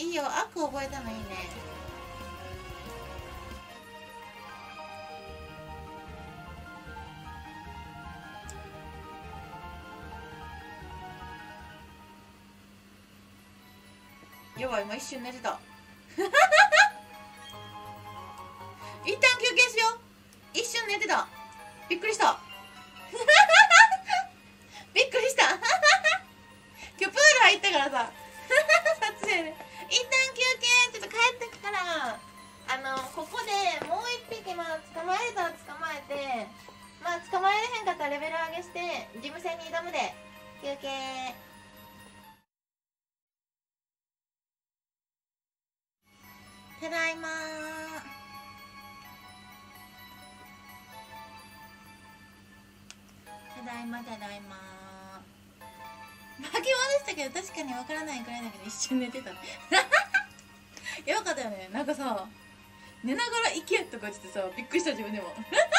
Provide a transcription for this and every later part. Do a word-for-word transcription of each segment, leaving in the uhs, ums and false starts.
いいよ、アク覚えたのいいね。やばい、今一瞬寝てた一旦休憩しよう。一瞬寝てた。びっくりしたびっくりした今日プール入ったからさ撮影で一旦休憩、ちょっと帰ってきたらあのここでもう一匹、まあ捕まえれたら捕まえて、まあ捕まえれへんかったらレベル上げして事務戦に挑むで。休憩。ただいまー。ただいまただいまー。巻き戻したけど確かにわからないくらいだけど一瞬寝てたやばかったよね。なんかさ、寝ながら行けとか言ってさ、びっくりした自分でも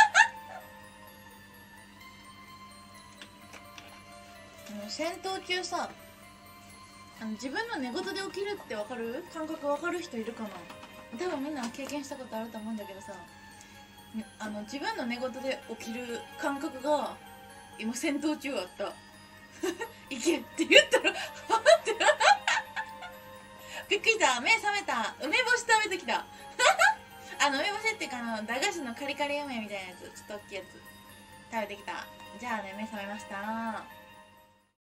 あの戦闘中さ、あの自分の寝言で起きるって分かる感覚分かる人いるかな。多分みんな経験したことあると思うんだけどさ、あの自分の寝言で起きる感覚が今戦闘中あった行けって言ったらはってびっくりした。目覚めた。梅干し食べてきたあの梅干しっていうか、あの駄菓子のカリカリ梅みたいなやつ、ちょっと大きいやつ食べてきた。じゃあね、目覚めました。